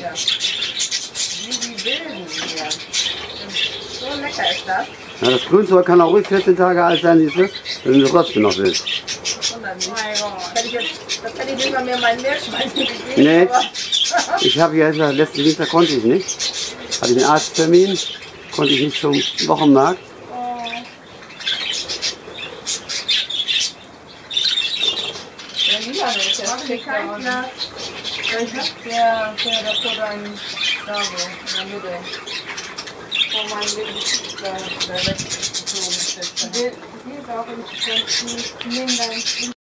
lecker. Wie die Wilden hier. So lecker ist das. Ja, das Grünzeug kann auch ruhig 14 Tage alt sein, siehst du, wenn du trotzdem noch willst. Das hätte ich nicht mal mehr meinen Meerschweinchen gegeben. Nee, ich habe ja letzten Dienstag konnte ich nicht. Hatte ich einen Arzttermin, konnte ich nicht zum Wochenmarkt. Der Lila ist jetzt kein Glas. Der vor deinem da so, in der Mitte. Vor meinem Leben, da weggezogen ist. Hier ist auch ein bisschen,